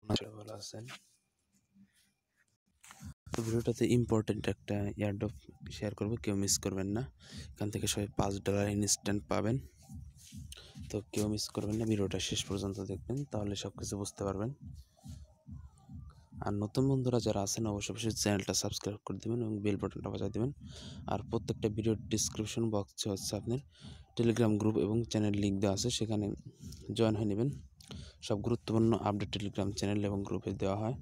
ভালো আছেন। তো ভিডিওটাতে ইম্পর্টেন্ট একটা এয়ারড্রপ শেয়ার করব, কেউ মিস করবেন না। এখান থেকে সবাই $5 ইনস্ট্যান্ট পাবেন। তো কেউ মিস করবেন না, ভিডিওটা শেষ পর্যন্ত দেখবেন, তাহলে সব কিছু বুঝতে পারবেন। আর নতুন বন্ধুরা যারা আছেন অবশ্যই চ্যানেলটা সাবস্ক্রাইব করে দেবেন এবং বেল বাটনটা বাজিয়ে দেবেন। আর প্রত্যেকটা ভিডিওর ডিসক্রিপশন বক্সে হচ্ছে আপনার টেলিগ্রাম গ্রুপ এবং চ্যানেল লিঙ্ক দেওয়া আছে, সেখানে জয়েন হয়ে নেবেন। সব গুরুত্বপূর্ণ আপডেট টেলিগ্রাম চ্যানেল এবং গ্রুপে দেওয়া হয়।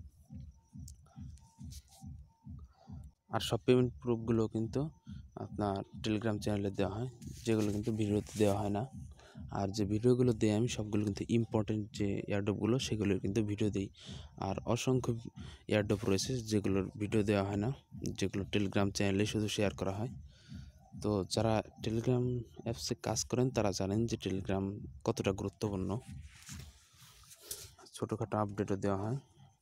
আর সব পেমেন্ট প্রুফগুলো কিন্তু আপনার টেলিগ্রাম চ্যানেলে দেওয়া হয়, যেগুলো কিন্তু ভিডিওতে দেওয়া হয় না। আর যে ভিডিওগুলো দিই আমি সবগুলো কিন্তু ইম্পর্টেন্ট যে এয়ারড্রপগুলো সেগুলোর কিন্তু ভিডিও দিই। আর অসংখ্য এয়ারড্রপ রয়েছে যেগুলোর ভিডিও দেওয়া হয় না, যেগুলো টেলিগ্রাম চ্যানেলে শুধু শেয়ার করা হয়। তো যারা টেলিগ্রাম অ্যাপসে কাজ করেন তারা জানেন যে টেলিগ্রাম কতটা গুরুত্বপূর্ণ। ছোটোখাটো আপডেটও দেওয়া হয়।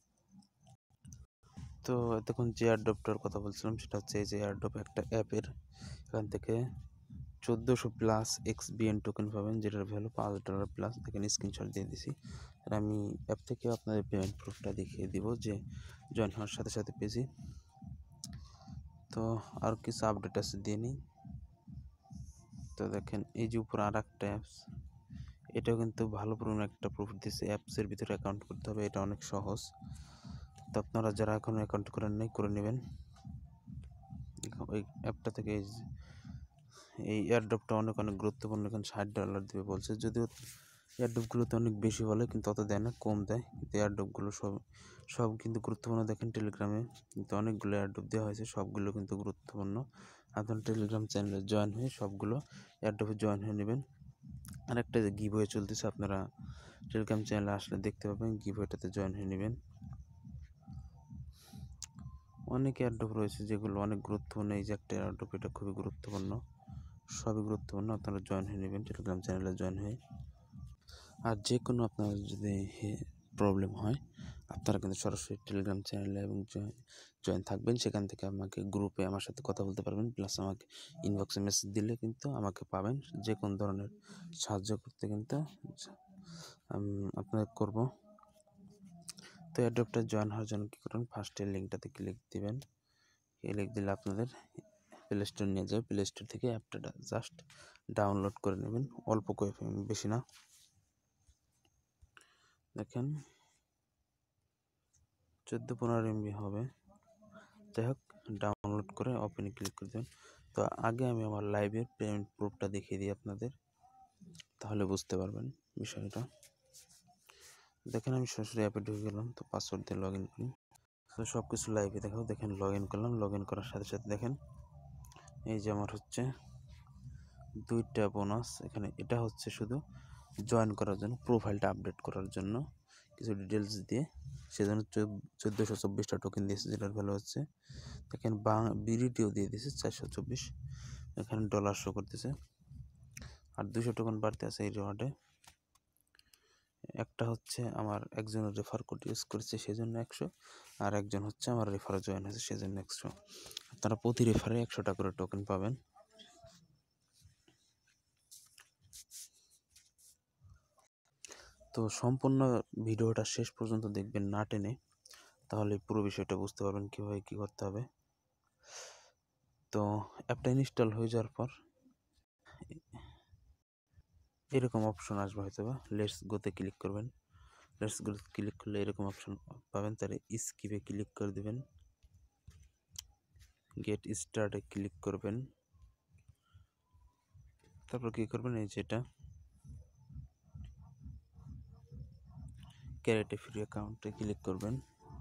তো এতক্ষণ যে এয়ারড্রপটার কথা বলছিলাম সেটা হচ্ছে এই যে এয়ারড্রপ একটা অ্যাপের, এখান থেকে 1400+ XBN টোকেন পাবেন, যেটার ভ্যালু $5+। দেখেন স্ক্রিনশট দিয়ে দিছি। আর আমি অ্যাপ থেকে আপনাদের পেমেন্ট প্রুফটা দেখিয়ে দিব যে জয়েন হওয়ার সাথে সাথে পেয়েছি। তো আর কিছু আপডেট আছে দিয়ে নিই। তো দেখেন এই যে উপরে আর একটা অ্যাপস, এটাও কিন্তু ভালো পরিমাণ একটা প্রুফ দিচ্ছে। অ্যাপসের ভিতরে অ্যাকাউন্ট করতে হবে, এটা অনেক সহজ। তো আপনারা যারা এখনও অ্যাকাউন্ট করেন নাই করে নেবেন। ওই অ্যাপটা থেকে এই এয়ারড্রপটা অনেক গুরুত্বপূর্ণ। এখানে $60 দেবে বলছে, যদিও এয়ারড্রপগুলোতে অনেক বেশি বলে কিন্তু অত দেয় না, কম দেয়। কিন্তু এয়ারড্রপগুলো সব কিন্তু গুরুত্বপূর্ণ। দেখেন টেলিগ্রামে কিন্তু অনেকগুলো এয়ারড্রপ দেওয়া হয়েছে, সবগুলো কিন্তু গুরুত্বপূর্ণ। আপনার টেলিগ্রাম চ্যানেলে জয়েন হয়ে সবগুলো এয়ারড্রপে জয়েন হয়ে নেবেন। আর একটা যে গিভওয়ে চলতেছে, আপনারা টেলিগ্রাম চ্যানেলে আসলে দেখতে পাবেন, গিভওয়েটাতে জয়েন হয়ে নেবেন। অনেক এয়ারড্রপ রয়েছে যেগুলো অনেক গুরুত্বপূর্ণ। এই যে একটা এয়ারড্রপ, এটা খুবই গুরুত্বপূর্ণ, সবই গুরুত্বপূর্ণ। আপনারা জয়েন হয়ে নেবেন টেলিগ্রাম চ্যানেলে জয়েন হয়ে। আর যে কোনো আপনার যদি প্রবলেম হয় আপনারা কিন্তু সরাসরি টেলিগ্রাম চ্যানেলে এবং জয়েন থাকবেন, সেখান থেকে আমাকে গ্রুপে আমার সাথে কথা বলতে পারবেন, প্লাস আমাকে ইনবক্সে মেসেজ দিলে কিন্তু আমাকে পাবেন। যে কোনো ধরনের সাহায্য করতে কিন্তু আপনাদের করব। তো অ্যাড্রপটা জয়েন হওয়ার জন্য কী করুন, ফার্স্টের লিঙ্কটাতে ক্লিক দিবেন। ক্লিক দিলে আপনাদের প্লে স্টোর নিয়ে যাবে। প্লে স্টোর থেকে অ্যাপটা জাস্ট ডাউনলোড করে নেবেন, অল্প করে, বেশি না। দেখেন 14-15 MB হবে। যাই হোক, ডাউনলোড করে ওপেনে ক্লিক করে দেবেন। তো আগে আমি আমার লাইভের পেমেন্ট প্রুফটা দেখিয়ে দিই আপনাদের, তাহলে বুঝতে পারবেন বিষয়টা। দেখেন আমি সরাসরি অ্যাপে ঢুকে গেলাম, তো পাসওয়ার্ড দিয়ে লগ ইন করি। তো সব কিছু লাইভে দেখাও। দেখেন লগ ইন করলাম, লগ ইন করার সাথে সাথে দেখেন এই যে আমার হচ্ছে 2টা বোনাস এখানে। এটা হচ্ছে শুধু জয়েন করার জন্য, প্রোফাইলটা আপডেট করার জন্য কিছু ডিটেলস দিয়ে, সেজন্য 1424টা টোকেন দিয়েছে, যেটার ভ্যালু হচ্ছে দেখেন বিডিটিও দিয়ে দিয়েছে 424। এখানে ডলার শো করতেছে। আর 200 টোকেন বাড়তে আছে এই রিওয়ার্ডে। একটা হচ্ছে আমার একজনের রেফার কোড ইউজ করেছে সেজন্য 100, আর একজন হচ্ছে আমার রেফারে জয়েন হয়েছে সেজন্য 100। আপনারা প্রতি রেফারে 100টা করে টোকেন পাবেন। তো সম্পূর্ণ ভিডিওটা শেষ পর্যন্ত দেখবেন না টেনে, তাহলে পুরো বিষয়টা বুঝতে পারবেন কীভাবে কী করতে হবে। তো অ্যাপটা ইনস্টল হয়ে যাওয়ার পর এরকম অপশন আসবে হয়তো বা, লেটস গোতে ক্লিক করবেন। লেটস গোতে ক্লিক করলে এরকম অপশন পাবেন, তাহলে স্কিপে ক্লিক করে দেবেন, গেট স্টার্টে ক্লিক করবেন। তারপর কী করবেন, এই যেটা ক্রিয়েট এ ফ্রি অ্যাকাউন্টে ক্লিক করবেন।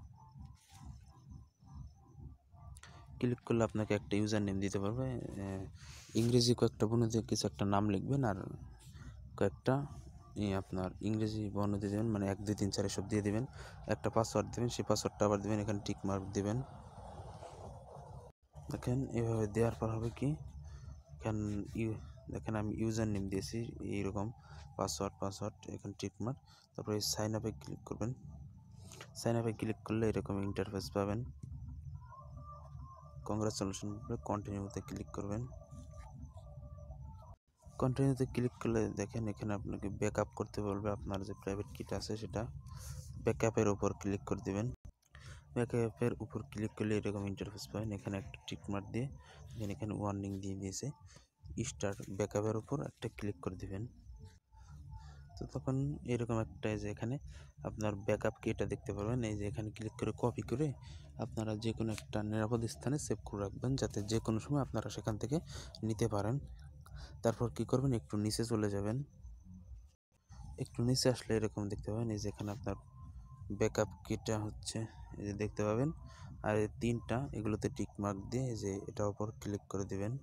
ক্লিক করলে আপনাকে একটা ইউজার নেম দিতে পারবে, ইংরেজি কয়েকটা বর্ণ দিয়ে কিছু একটা নাম লিখবেন, আর কয়েকটা আপনার ইংরেজি বর্ণ দিয়ে দেবেন, মানে 1 2 3 4 এসব দিয়ে দেবেন। একটা পাসওয়ার্ড দেবেন, সেই পাসওয়ার্ডটা আবার দেবেন, এখানে টিক মার্ক দেবেন। দেখেন এভাবে দেওয়ার পর হবে কি, এখানে দেখেন আমি ইউজার নেম দিয়েছি এইরকম, পাসওয়ার্ড এখানে টিক মার্ক। তারপরে সাইন আপে ক্লিক করবেন। সাইন আপে ক্লিক করলে এরকম ইন্টারফেস পাবেন। কংগ্রাচুলেশন বলে কন্টিনিউতে ক্লিক করবেন। কন্টিনিউতে ক্লিক করলে দেখেন এখানে আপনাকে ব্যাকআপ করতে বলবে আপনার যে প্রাইভেট কিটা আছে সেটা। ব্যাকআপের উপর ক্লিক করে দিবেন। ব্যাকআপের উপর ক্লিক করলে এরকম ইন্টারফেস পাবেন। এখানে একটা টিক মার্ক দিয়ে এখানে ওয়ার্নিং দিয়ে দিয়েছে, স্টার্ট ব্যাকআপের উপর একটা ক্লিক করে দিবেন। তো তখন এরকম একটা যে এখানে আপনার ব্যাকআপ কি এটা দেখতে পারবেন। এই যে এখানে ক্লিক করে কপি করে আপনারা যে কোনো একটা নিরাপদ স্থানে সেভ করে রাখবেন, যাতে যে কোনো সময় আপনারা সেখান থেকে নিতে পারেন। তারপর কি করবেন, একটু নিচে চলে যাবেন। একটু নিচে আসলে এরকম দেখতে পাবেন, এই যে এখানে আপনার ব্যাকআপ কিটা হচ্ছে এই যে দেখতে পাবেন। আর এই তিনটা এগুলোতে টিক মার্ক দিয়ে এই যে এটার উপর ক্লিক করে দিবেন।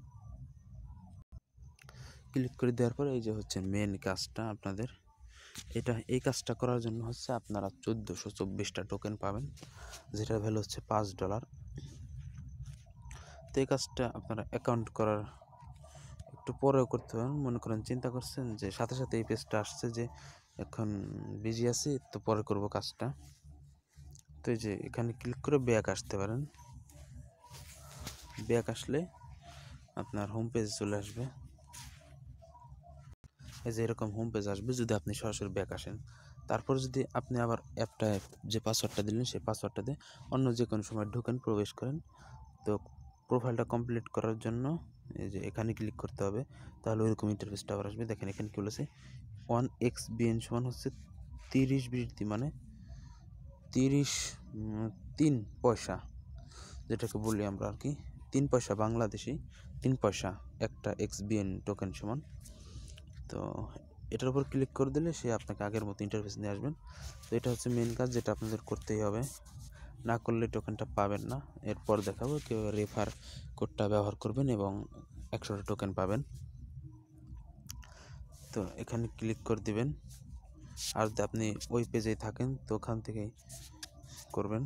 ক্লিক করে দেওয়ার পর এই যে হচ্ছে মেন কাজটা আপনাদের, এই কাজটা করার জন্য হচ্ছে আপনারা 1424টা টোকেন পাবেন, যেটার ভ্যালু হচ্ছে $5। তো এই কাজটা আপনারা অ্যাকাউন্ট করার একটু পরেও করতে পারেন। মনে করেন চিন্তা করছেন যে সাথে সাথে এই পেজটা আসছে যে এখন বিজি আছি, তো পরে করব কাজটা। তো এই যে এখানে ক্লিক করে ব্যাক আসতে পারেন। ব্যাক আসলে আপনার হোম পেজ চলে আসবে। এই যে এরকম হোম পেজ আসবে যদি আপনি সরাসরি ব্যাক আসেন। তারপর যদি আপনি আবার অ্যাপটায় যে পাসওয়ার্ডটা দিলেন সেই পাসওয়ার্ডটা দিয়ে অন্য যে কোনো সময় ঢোকেন, প্রবেশ করেন, তো প্রোফাইলটা কমপ্লিট করার জন্য এই যে এখানে ক্লিক করতে হবে। তাহলে ওইরকম ইন্টারফেসটা আবার আসবে। দেখেন এখানে কি বলেছে, 1xbn সমান হচ্ছে 30 বৃদ্ধি, মানে 3 পয়সা, যেটাকে বলি আমরা আর কি 3 পয়সা বাংলাদেশি, 3 পয়সা একটা xbn টোকেন সমান। তো এটার উপর ক্লিক করে দিলে সে আপনাকে আগের মতো ইন্টারফেস নিয়ে আসবেন। তো এটা হচ্ছে মেন কাজ, যেটা আপনাদের করতেই হবে, না করলে টোকেনটা পাবেন না। এরপর দেখাবো কীভাবে রেফার কোডটা ব্যবহার করবেন এবং 100টা টোকেন পাবেন। তো এখানে ক্লিক করে দিবেন। আর যদি আপনি ওই পেজেই থাকেন তো ওখান থেকেই করবেন।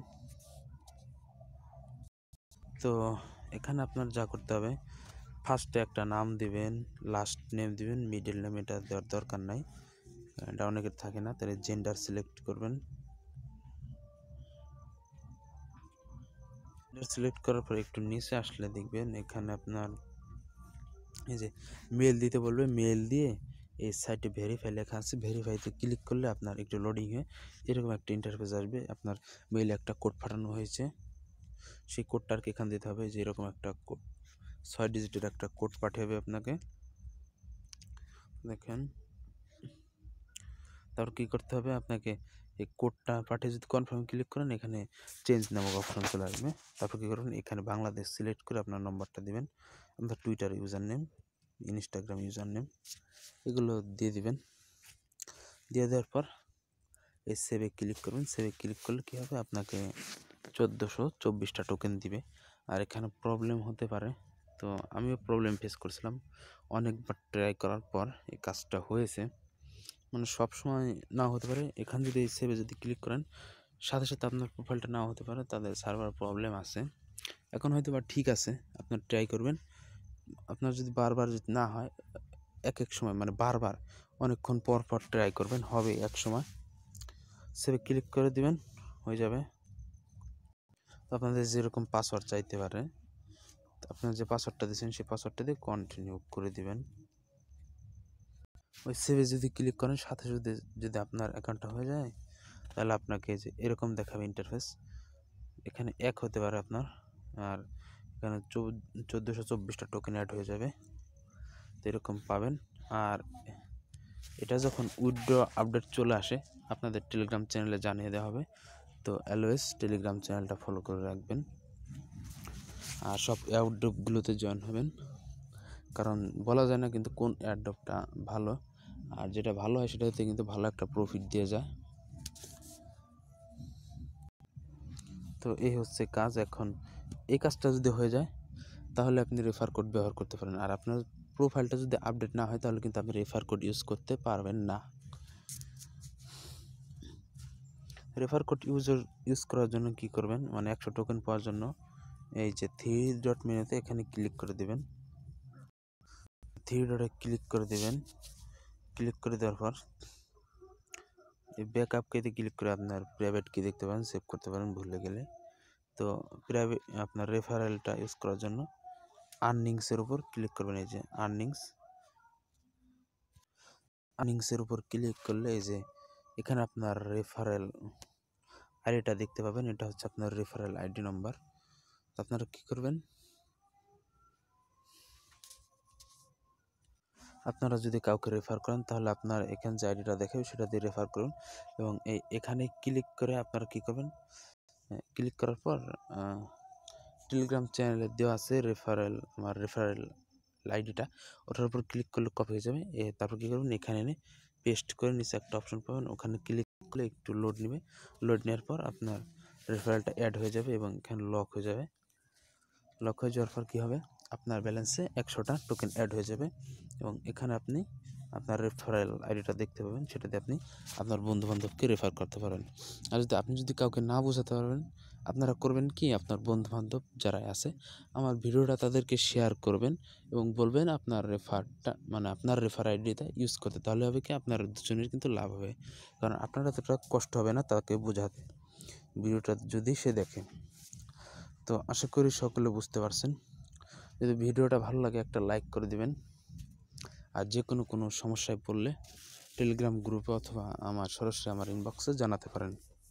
তো এখানে আপনার যা করতে হবে, ফার্স্টে একটা নাম দিবেন, লাস্ট নেম দিবেন, মিডল নেম এটা দেওয়ার দরকার নাই, এটা অনেকের থাকে না। তাহলে জেন্ডার সিলেক্ট করবেন। সিলেক্ট করার পর একটু নিচে আসলে দেখবেন এখানে আপনার এই যে মেল দিতে বলবে, মেল দিয়ে এই সাইটে ভেরিফাই লেখা আছে, ভেরিফাইতে ক্লিক করলে আপনার একটু লোডিং হয়ে এরকম একটা ইন্টারফেস আসবে। আপনার মেইলে একটা কোড পাঠানো হয়েছে, সেই কোডটা আর কি এখানে দিতে হবে। যে এরকম একটা কোড, 6 ডিজিটের একটা কোড পাঠাবে আপনাকে, দেখেন। তারপর কী করতে হবে, আপনাকে এই কোডটা পাঠিয়ে যদি কনফার্ম ক্লিক করেন এখানে চেঞ্জ নামক অপশন চলে আসবে। তারপর কী করবেন, এখানে বাংলাদেশ সিলেক্ট করে আপনার নম্বরটা দিবেন, আপনার Twitter user name, Instagram user name, এগুলো দিয়ে দিবেন। দিয়ে দেওয়ার পর এই সেভে ক্লিক করবেন। সেভে ক্লিক করলে কী হবে, আপনাকে 1424টা টোকেন দিবে। আর এখানে প্রবলেম হতে পারে, তো আমিও প্রবলেম ফেস করছিলাম, অনেকবার ট্রাই করার পর এই কাজটা হয়েছে। মানে সব সময় নাও হতে পারে। এখানে যদি এই সেভে যদি ক্লিক করেন সাথে সাথে আপনার প্রোফাইলটা নাও হতে পারে, তাদের সার্ভার প্রবলেম আছে। এখন হয়তো বা ঠিক আছে, আপনার ট্রাই করবেন। আপনার যদি বারবার যদি না হয়, এক এক সময় মানে বারবার অনেকক্ষণ পর পর ট্রাই করবেন, হবে এক সময়। সেভে ক্লিক করে দিবেন, হয়ে যাবে। আপনাদের যেরকম পাসওয়ার্ড চাইতে পারে, আপনার যে পাসওয়ার্ডটা দিয়েছেন সেই পাসওয়ার্ডটা দিয়ে কন্টিনিউ করে দিবেন। ওই সেভে যদি ক্লিক করেন সাথে সাথে যদি আপনার অ্যাকাউন্টটা হয়ে যায়, তাহলে আপনাকে যে এরকম দেখাবে ইন্টারফেস। এখানে এক হতে পারে আপনার, আর এখানে 1424টা টোকেন অ্যাড হয়ে যাবে, তো এরকম পাবেন। আর এটা যখন উইথড্র আপডেট চলে আসে আপনাদের টেলিগ্রাম চ্যানেলে জানিয়ে দেওয়া হবে। তো অলওয়েজ টেলিগ্রাম চ্যানেলটা ফলো করে রাখবেন আর সব এয়ারড্রপগুলোতে জয়েন হবেন, কারণ বলা যায় না কিন্তু কোন এয়ারড্রপটা ভালো, আর যেটা ভালো হয় সেটাতে কিন্তু ভালো একটা প্রফিট দিয়ে যায়। তো এই হচ্ছে কাজ। এখন এই কাজটা যদি হয়ে যায় তাহলে আপনি রেফার কোড ব্যবহার করতে পারেন। আর আপনার প্রোফাইলটা যদি আপডেট না হয় তাহলে কিন্তু আপনি রেফার কোড ইউজ করতে পারবেন না। রেফার কোড ইউজ করার জন্য কি করবেন, মানে 100 টোকেন পাওয়ার জন্য এই যে 3 ডট মেনুতে এখানে ক্লিক করে দেবেন। 3 ডটে ক্লিক করে দেবেন। ক্লিক করে দেওয়ার পর এই ব্যাকআপ কিতে ক্লিক করে আপনার প্রাইভেট কি দেখতে পারেন, সেভ করতে পারেন ভুলে গেলে। তো প্রাইভেট আপনার রেফারেলটা ইউজ করার জন্য আর্নিংসের উপর ক্লিক করবেন। এই যে আর্নিংসের উপর ক্লিক করলে এই যে এখানে আপনার রেফারেল আইডিটা দেখতে পাবেন, এটা হচ্ছে আপনার রেফারেল আইডি নাম্বার। তো আপনারা কী করবেন, আপনারা যদি কাউকে রেফার করেন তাহলে আপনার এখানে যে আইডিটা দেখাবে সেটা দিয়ে রেফার করুন, এবং এখানে ক্লিক করে আপনারা কী করবেন, ক্লিক করার পর টেলিগ্রাম চ্যানেলে দেওয়া আছে আমার রেফারেল আইডিটা, ওটার উপর ক্লিক করলে কপি হয়ে যাবে। তারপর কী করবেন, এখানে এনে পেস্ট করে নিচে একটা অপশন পাবেন, ওখানে ক্লিক করলে একটু লোড নেবে। লোড নেওয়ার পর আপনার রেফারেলটা অ্যাড হয়ে যাবে এবং এখানে লক হয়ে যাবে। লক হয়ে যাওয়ার পর কী হবে, আপনার ব্যালেন্সে 100টা টোকেন অ্যাড হয়ে যাবে, এবং এখানে আপনি আপনার রেফারেল আইডিটা দেখতে পাবেন, সেটাতে আপনি আপনার বন্ধুবান্ধবকে রেফার করতে পারেন। আর আপনি যদি কাউকে না বোঝাতে পারবেন, আপনারা করবেন কি, আপনার বন্ধুবান্ধব যারা আছে আমার ভিডিওটা তাদেরকে শেয়ার করবেন এবং বলবেন আপনার রেফারটা মানে আপনার রেফার আইডিটা ইউজ করতে। তাহলে হবে কি, আপনার দুজনের কিন্তু লাভ হবে, কারণ আপনার এতটা কষ্ট হবে না তাকে বোঝাতে ভিডিওটা যদি সে দেখে। তো আশা করি সকলে বুঝতে পারছেন। যদি ভিডিওটা ভালো লাগে একটা লাইক করে দিবেন, আর যে কোনো সমস্যায় পড়লে টেলিগ্রাম গ্রুপে অথবা সরাসরি আমার ইনবক্সে জানাতে পারেন।